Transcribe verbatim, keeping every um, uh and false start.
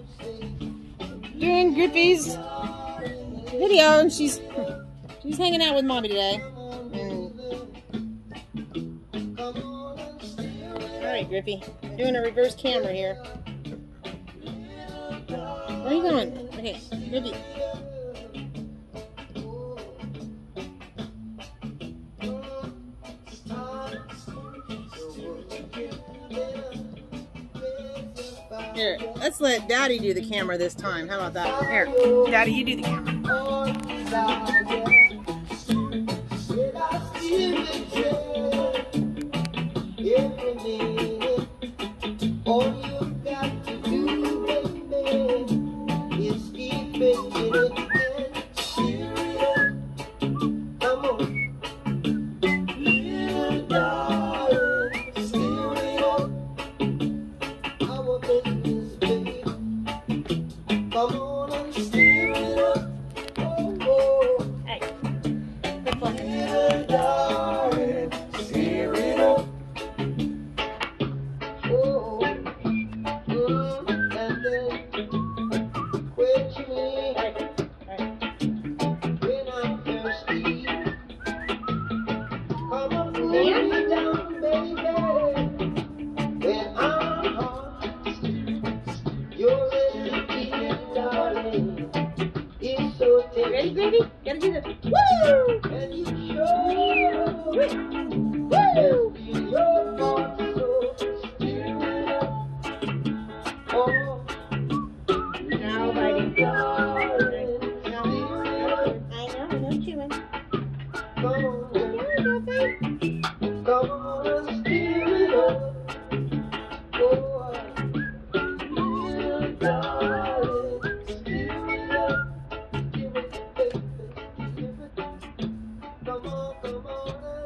doing Griffey's video, and she's she's hanging out with mommy today. And... all right, Griffey, I'm doing a reverse camera here. Where are you going? Okay, Griffey. Here, let's let Daddy do the camera this time. How about that? Here, Daddy, you do the camera. Ready, baby? Gotta do the woo! Woo! Now biting. No, I know, no chewing. Come on, steer it up. Come on, come on.